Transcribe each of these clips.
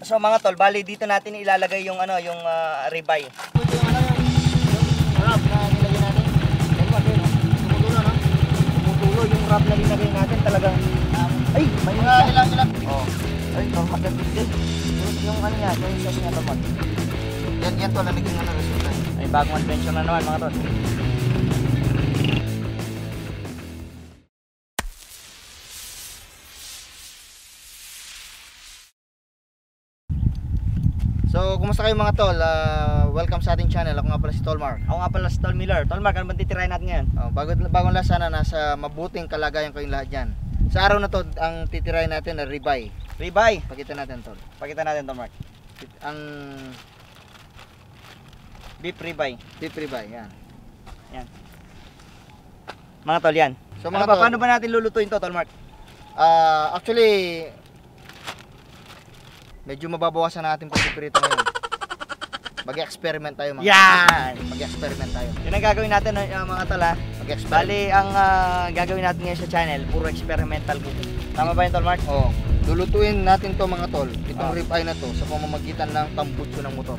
So mga tol, bali dito natin ilalagay yung ano, yung ribeye. Ito yung ano yung wrap na nilagay natin. Tumutulo no? Tumutulo no? Tumutulo yung wrap na linagay natin talagang ay, may mga ilang. Oh. Ay, maganda din. Yung ano niya, yung sauce niya naman. Yan tol, naging ano resulta. Ay bagong adventure na naman mga tol. So, kumusta kayo mga tol? Welcome sa ating channel. Ako nga pala si Tolmar. Ako nga pala si Tol Miller. Tolmar, ano bang titirahin natin ngayon? Bagong lasa na nasa mabuting kalagayan kayong lahat dyan. Sa araw na to, ang titirahin natin na ribeye. Ribeye. Pakita natin tol. Pakita natin Tolmar. Ang Beef ribeye. beef ribeye, yan. Yan. Mga tol, yan. So, Ano mga ba, tol, paano ba natin lulutuin to, Tolmar? actually, medyo mababawasan natin pagpiprito ngayon. Mag-experiment tayo mga Yan! Mag-experiment tayo. Yun ang gagawin natin mga tol ha. Mag-experiment. Bali, ang gagawin natin ngayon sa channel, puro experimental cooking. Tama ba yun, Tolmar? Oh, lulutuin natin to mga tol. Itong Oh. ribeye na to sa pamamagitan ng tambutso ng motor.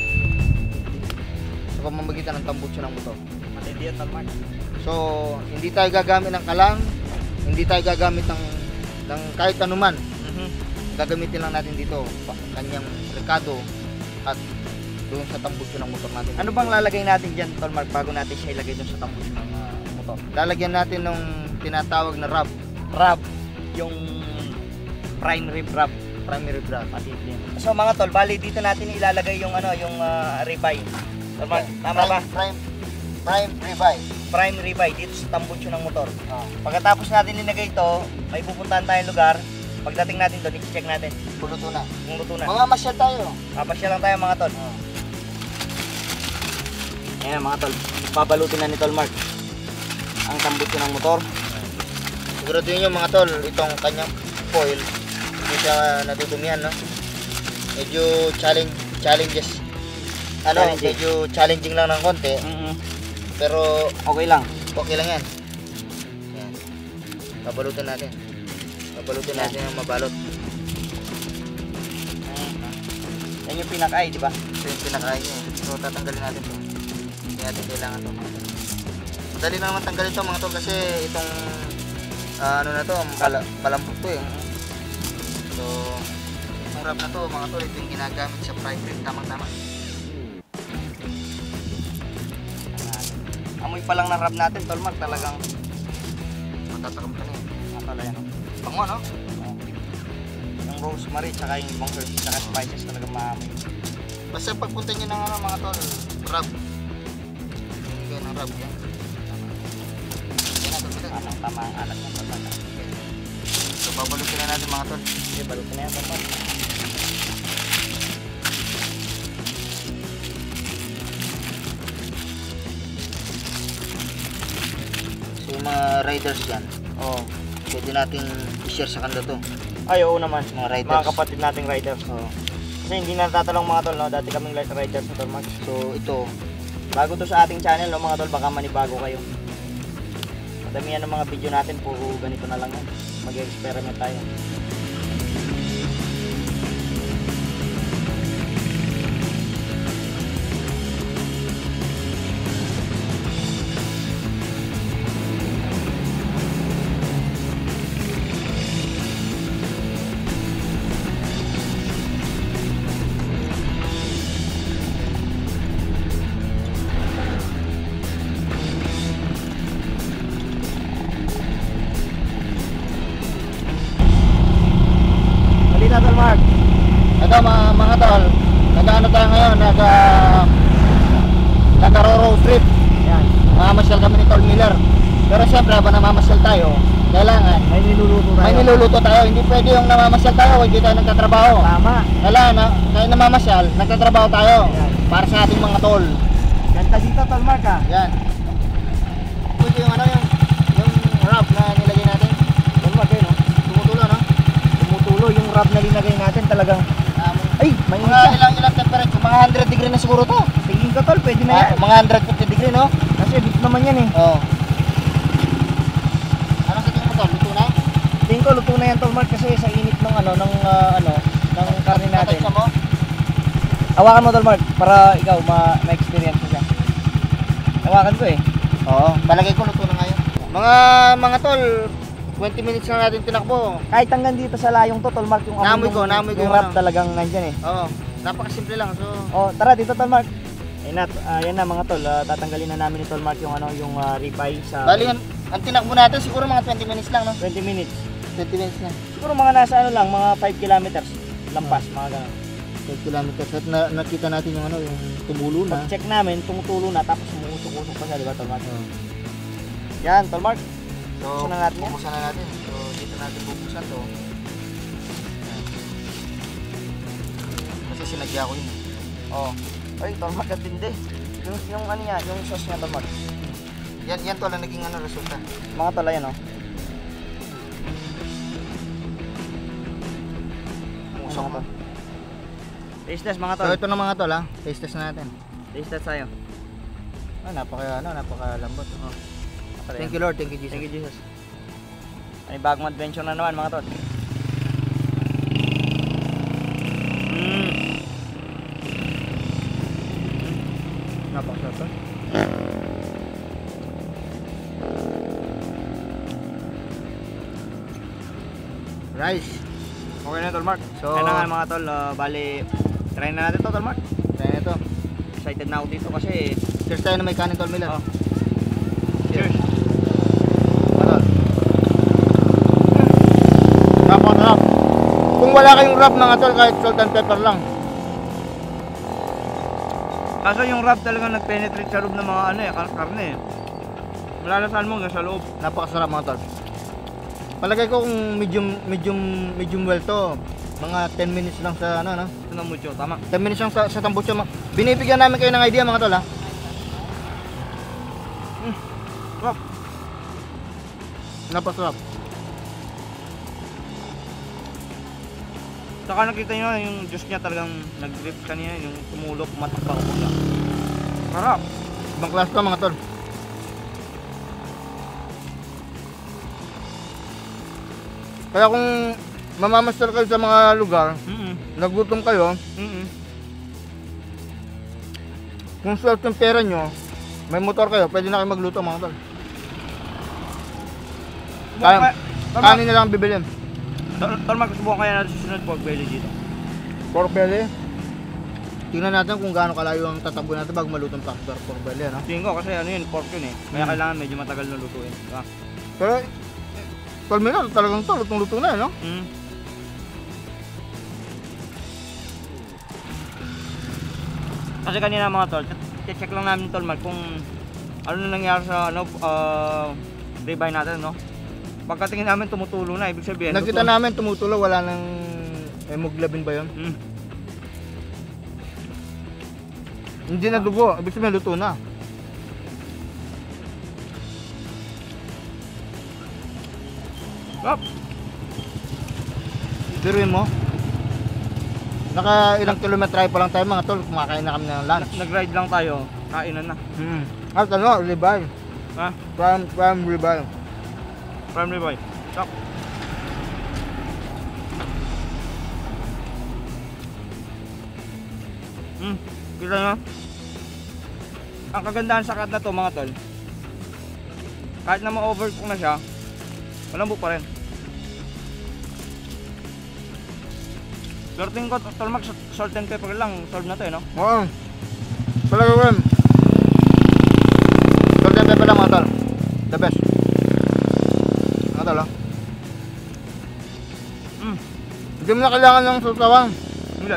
Sa pamamagitan ng tambutso ng motor. Matindi yun, Tolmar. So, hindi tayo gagamit ng kalang, hindi tayo gagamit ng kahit anuman. Gagamitin lang natin dito kanyang rekado at doon sa tambutso ng motor natin. Ano bang lalagay natin dyan, Tolmar, bago natin siya ilagay doon sa tambutso ng motor? Lalagyan natin ng tinatawag na rub, Rub. Yung prime rib rub. primary rub. Matindi. So mga tol, bali dito natin ilalagay yung ano, yung ribeye. Tolmar, tama ba? Prime ribeye. Prime ribeye dito sa tambutso ng motor. Pagkatapos natin linagay ito, may pupuntahan tayong lugar. Pagdating natin doon, i-check natin Luto na. kung luto na. Mga masyal tayo. Papasya lang tayo mga tol. Ayan mga tol, babalutin na ni Tolmar ang tambutso ng motor. Siguraduhin nyo mga tol, itong kanyang foil, hindi siya natutumihan, no? Medyo challenges. Medyo challenging lang ng konti, pero Okay lang. okay lang yan. Yan. Babalutin natin. Babalutin natin ang mabalot. Yan yung pinakay, di ba? Ito yung pinakain niya. So tatanggalin natin ito. Hindi natin kailangan ito. Madali na naman tanggalin ito mga tol kasi itong ano na to, malambot to eh. So itong wrap na to mga tol, ito yung ginagamit sa prime rib, tamang-tama. Amoy pa lang ng rub natin, Tolmar, talagang Matatakam ka na eh. matala yan. Bango no? Yung rosemary, tsaka yung ibang herbs, tsaka spices talagang maamoy. Basta pagpunta nyo ng ano mga tol, rub. Yan ang rub yan. Yan ang tol. Tama ang alat ng pagkata. So babalutin na natin mga tol. Okay, balutin na yan, Tolmar. So yung mga riders yan, pwede nating i-share sa kanila to. Ay, oo naman. Mga riders. Mga kapatid nating riders. Kasi hindi na natatalong mga tol, no? Dati kaming riders sa Tolmar. So ito, Bago to sa ating channel, no, mga tol, baka manibago kayo. Madamihan ng mga video natin, puro ganito na lang yan. Mag-experiment tayo. Tolmar. ito mga tol, nag-ano tayo ngayon, nag-road trip. Yan. Mamamasyal kami ni Tol Miller. Pero siyempre, habang namamasyal tayo, kailangan May niluluto tayo. may niluluto tayo. Hindi pwede yung namamasyal tayo, hindi tayo nagtatrabaho. Tama. Kailangan na, kaya namamasyal, nagtatrabaho tayo. Yan. Para sa ating mga tol. Ganda dito, Tolmar ka. Yan. Ito yung ano yung wrap na nilagay natin. Tolmar kayo, no? Tumutulo, no? Tumutulo yung rub na linagay natin talagang. Ay, may Mga ilang temperature, mga 100 degree na siguro to. tingin ka tol, pwede na yan. Mga 150 degree, no? Kasi beef naman yan eh. Oo. Ano sa tingin mo to? Luto na? Tingin ko luto na yan, Tolmar, kasi sa init ng ng karne natin. Sa mo? Hawakan mo tol Mark para ikaw ma-experience mo siya. Hawakan ko eh. Oo, palagay ko luto na ngayon. Mga tol, 20 minutes na natin tinakbo. Kahit hanggang dito sa layong to tol Mark, yung Naamoy ko yung wrap ano. talagang nandyan eh. Oo, napakasimple lang. So, Oh, tara dito tol Mark. Ayan na mga tol, tatanggalin na namin ni tol Mark yung yung ribeye sa bali ang tinakbo natin siguro mga 20 minutes lang, no? 20 minutes. 20 minutes na. Siguro mga nasa ano lang, mga 5 kilometers lampas, mga ganun. 5 kilometers at nakita natin yung yung tumulo na. Pag-check namin, tumutulo na tapos umuusok-usok pa siya, di ba tol Mark? Yan, tol Mark. So, Buksan na natin yan. bubuksan na natin. So, dito natin bubuksan to. Ayan. Kasi sinadya ko yun. Oh. Ay, tol Mark, ang tindi. Yung ano niya, yung sauce niya tol Mark. Yan to lang naging resulta. Mga tol, ayan oh. Usok mo. Taste test mga So, tol. ito na mga tol, ha. Taste test na natin. Taste test tayo. Napakalambot. Oh. Thank you Lord, thank you Jesus. Thank you Jesus. Ay, bagong adventure na naman mga tol. Napakasarap to. Rice. Okay na tol Mark. So, Kaya na nga mga tol, bali, try na natin to tol Mark. Kaya ito. Excited na ako dito kasi, Cheers tayo na may kanin tol Miller. oh. Cheers. Ano? Napakasarap. Kung wala kayong wrap mga tol, kahit salt and pepper lang. Kaso yung wrap talaga nag-penetrate sa loob ng mga ano karne eh. Malalasan mo hanggang sa loob. Napakasarap mga tol. Palagay ko kung medium well to, mga 10 minutes lang sa ano. Ito na mucho, tama. 10 minutes lang sa tambucho. Binibigyan namin kayo ng idea mga tol, ha. Wrap. Napasarap. Saka nakita nyo yung juice niya talagang nag-drip kanina, yung tumulok, matakbang ko siya. Sarap. Ibang klase to mga tol. Kaya kung mamamastal kayo sa mga lugar, nagutom kayo, kung swerte yung pera nyo, may motor kayo, pwede na kayo magluto mga tol. Kanin na lang bibilin. Tol Mark, subukan kaya natin susunod pork belly dito. Pork belly. Tingnan natin kung gaano kalayo ang tatakbo natin bago malutong pork belly, ano? Tingin ko kasi ano yun, pork yun eh. Kaya kailangan medyo matagal na lutuin. Diba? Pero, tol Miller, talagang to, lutong-lutong na, no? Kasi kanina mga tol, check lang namin tol Mark kung ano na nangyari sa ribeye natin, no? Pagkatingin namin tumutulo na, ibig sabihin Nakita namin tumutulo, wala nang hemoglobin ba yun? Hindi na dugo, ibig sabihin luto na. Up. Biruin mo. Naka ilang kilometro pa lang tayo mga tol, kumakain na kami ng lunch. Nag-ride lang tayo, kainan na. At ano, ribeye. Ha? Prime ribeye. Prime ribeye. Stop. Kita nyo? Ang kagandahan sa cut na to mga tol, kahit na ma-overcook na siya, malambot pa rin. Sorting ko, tol Mark, salt and pepper lang, solve na to eh, no? Oo. Talaga ko yun. Salt and pepper lang mga tol. The best. Mga tol, oh. Hindi mo na kailangan ng sausawan. Hindi.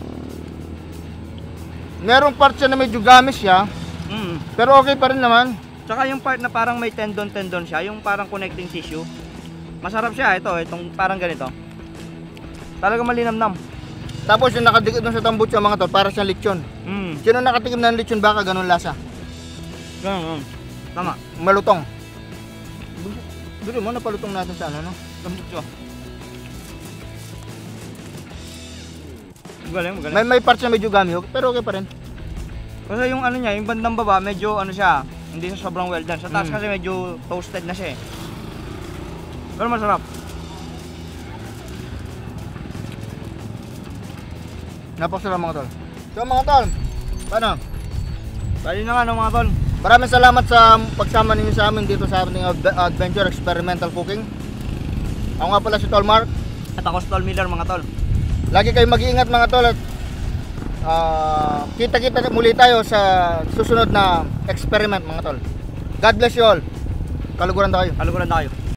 Merong part siya na medyo gamis siya, pero okay pa rin naman. Tsaka yung part na parang may tendon siya, yung parang connecting tissue, masarap siya. Itong parang ganito. Talaga malinamnam. Tapos yung nakadikit dun sa tambucho mga tol, para siyang lechon. Sino nakatikim ng lechon baka ganun lasa? Ganun. Tama. Malutong. Bili mo, napalutong natin sa ano, no? Tambucho. Magaling. May part siya medyo gami, pero okay pa rin. Kasi yung ano niya, yung bandang baba, medyo ano siya, hindi siya sobrang well done. Sa taas kasi medyo toasted na siya eh. Pero masarap. Napakasarap mga tol. So mga tol, paano? Bali na nga no mga tol. Maraming salamat sa pagsama ninyo sa amin dito sa ating Adventure Experimental Cooking. Ako nga pala si Tol Mark. At ako si Tol Miller mga tol. Lagi kayong mag-iingat mga tol at kita-kita muli tayo sa susunod na experiment mga tol. God bless you all. Kaluguran tayo. Kaluguran tayo.